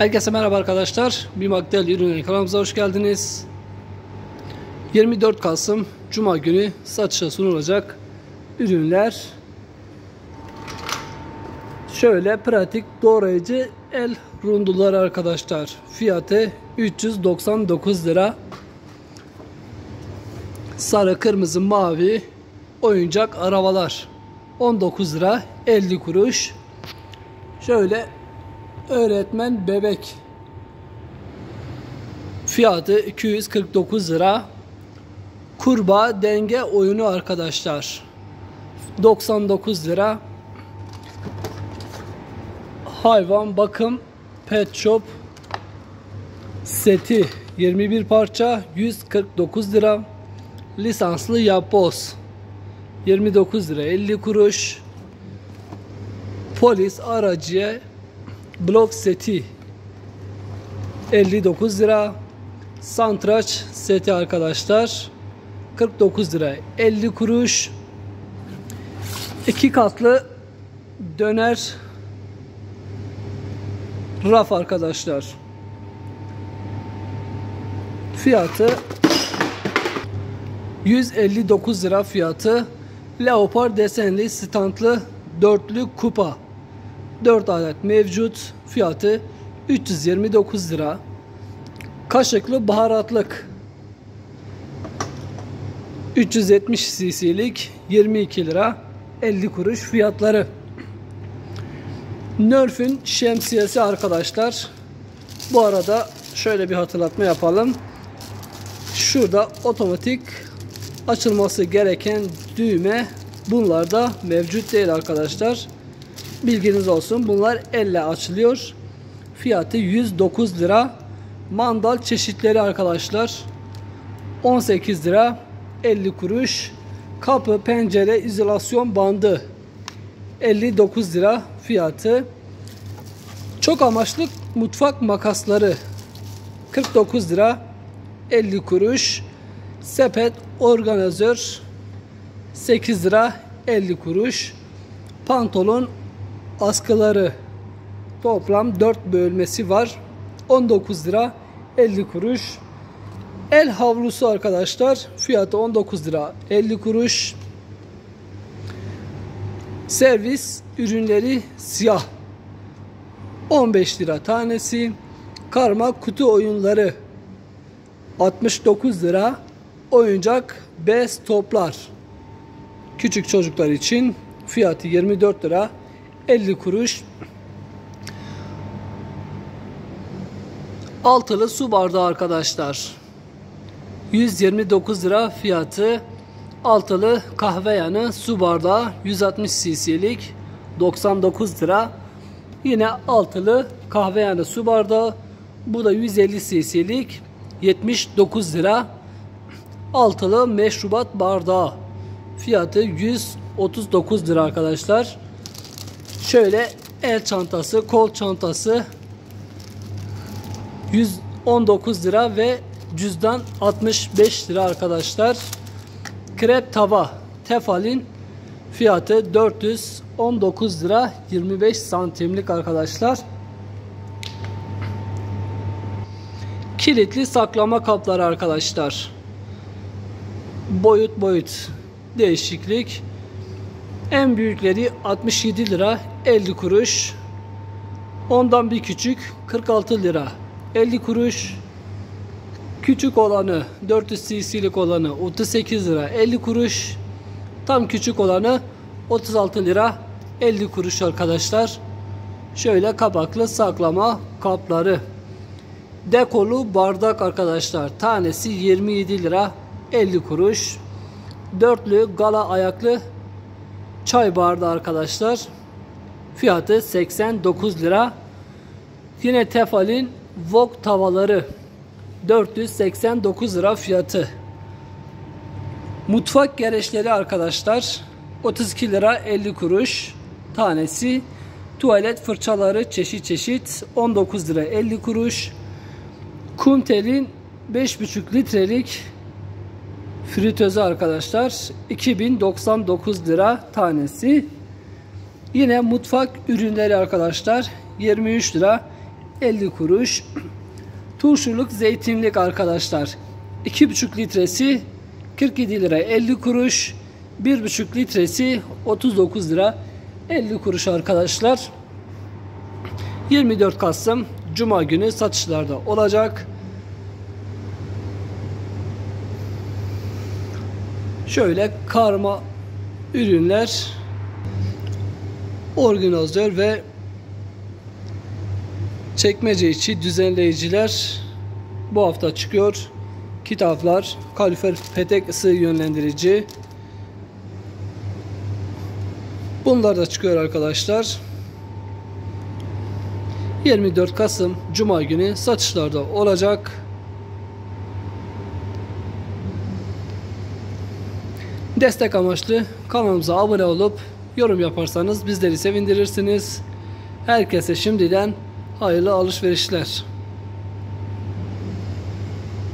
Herkese merhaba arkadaşlar. Bimaktel ürünleri kanalımıza hoş geldiniz. 24 Kasım Cuma günü satışa sunulacak ürünler. Şöyle pratik doğrayıcı el runduları arkadaşlar. Fiyatı 399 lira. Sarı, kırmızı, mavi oyuncak arabalar 19 lira 50 kuruş. Şöyle öğretmen bebek fiyatı 249 lira. Kurbağa denge oyunu arkadaşlar 99 lira. Hayvan bakım pet shop seti 21 parça 149 lira. Lisanslı yapboz 29 lira 50 kuruş. Polis aracı blok seti 59 lira. Santraç seti arkadaşlar 49 lira 50 kuruş. 2 katlı döner raf arkadaşlar. Fiyatı 159 lira fiyatı. Leopar desenli standlı dörtlü kupa 4 adet mevcut. Fiyatı 329 lira. Kaşıklı baharatlık 370 cc'lik 22 lira 50 kuruş fiyatları. Nerf'ün şemsiyesi arkadaşlar. Bu arada şöyle bir hatırlatma yapalım. Şurada otomatik açılması gereken düğme bunlarda mevcut değil arkadaşlar. Bilginiz olsun. Bunlar elle açılıyor. Fiyatı 109 lira. Mandal çeşitleri arkadaşlar 18 lira 50 kuruş. Kapı pencere izolasyon bandı 59 lira fiyatı. Çok amaçlı mutfak makasları 49 lira 50 kuruş. Sepet organizör 8 lira 50 kuruş. Pantolon askıları toplam 4 bölmesi var 19 lira 50 kuruş. El havlusu arkadaşlar fiyatı 19 lira 50 kuruş. Servis ürünleri siyah 15 lira tanesi. Karma kutu oyunları 69 lira. Oyuncak bez toplar küçük çocuklar için fiyatı 24 lira 50 kuruş. Altılı su bardağı arkadaşlar 129 lira fiyatı. Altılı kahve yanı su bardağı 160 cc'lik 99 lira. Yine altılı kahve yanı su bardağı, bu da 150 cc'lik 79 lira. Altılı meşrubat bardağı fiyatı 139 lira arkadaşlar. Şöyle el çantası, kol çantası 119 lira ve cüzdan 65 lira arkadaşlar. Krep tava tefalin fiyatı 419 lira 25 santimlik arkadaşlar. Kilitli saklama kapları arkadaşlar. Boyut değişiklik. En büyükleri 67 lira 50 kuruş. Ondan bir küçük 46 lira 50 kuruş. Küçük olanı 400 cc'lik olanı 38 lira 50 kuruş. Tam küçük olanı 36 lira 50 kuruş arkadaşlar. Şöyle kapaklı saklama kapları. Dekolu bardak arkadaşlar. Tanesi 27 lira 50 kuruş. Dörtlü gala ayaklı çay bardağı arkadaşlar. Fiyatı 89 lira. Yine tefalin wok tavaları 489 lira fiyatı. Mutfak gereçleri arkadaşlar 32 lira 50 kuruş tanesi. Tuvalet fırçaları çeşit 19 lira 50 kuruş. Kumtel'in 5,5 litrelik fritözü arkadaşlar 2099 lira tanesi. Yine mutfak ürünleri arkadaşlar 23 lira 50 kuruş. Turşuluk zeytinlik arkadaşlar. 2,5 litresi 47 lira 50 kuruş. 1,5 litresi 39 lira 50 kuruş arkadaşlar. 24 Kasım Cuma günü satışlarda olacak. Şöyle karma ürünler, organizör ve çekmece içi düzenleyiciler bu hafta çıkıyor. Kitaplar, kalorifer, petek ısı yönlendirici, bunlar da çıkıyor arkadaşlar. 24 Kasım Cuma günü satışlarda olacak. Destek amaçlı kanalımıza abone olup yorum yaparsanız bizleri sevindirirsiniz. Herkese şimdiden hayırlı alışverişler.